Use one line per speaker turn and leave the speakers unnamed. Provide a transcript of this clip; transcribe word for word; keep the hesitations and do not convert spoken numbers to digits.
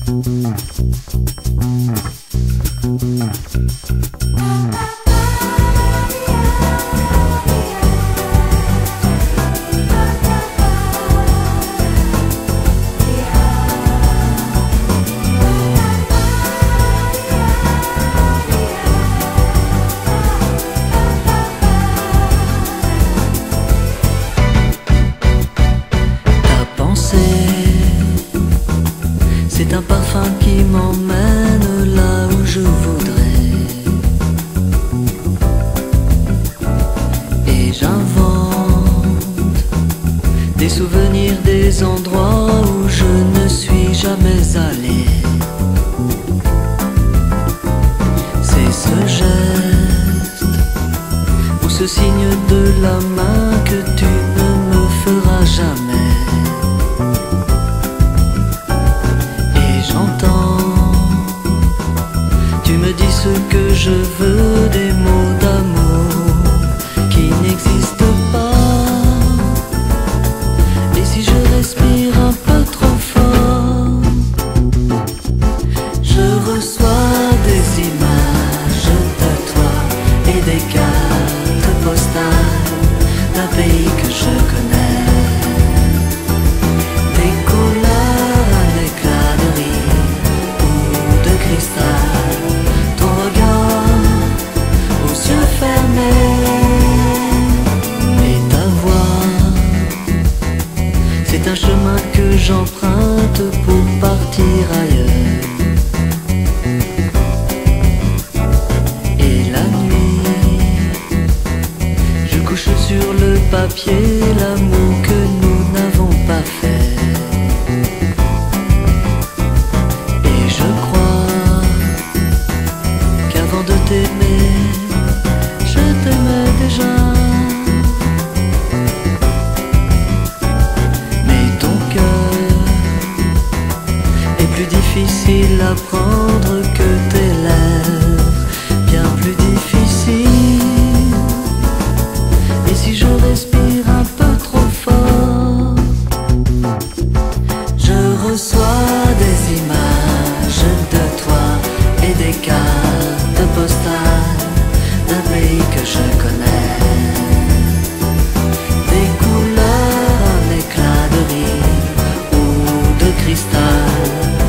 C'est un parfum qui m'emmène là où je voudrais. Et j'invente des souvenirs des endroits où je ne suis jamais allé. C'est ce geste ou ce signe de la main que tu ne me feras jamais. Tu me dis ce que je veux, des mots d'amour qui n'existent pas. Et si je respire un peu trop fort, je reçois des images de toi et des cartes postales d'un pays que je connais. Des couleurs, un éclat de rire ou de cristal. C'est un chemin que j'emprunte pour partir ailleurs. Et la nuit, je couche sur le papier l'amour que nous n'avons pas fait. Et je crois qu'avant de t'aimer, je t'aimais déjà. Plus difficile à prendre que tes lèvres, bien plus difficile. Et si je respire un peu trop fort, je reçois des images de toi et des cartes postales d'un pays que je connais. Des couleurs, un éclat de rire ou de cristal.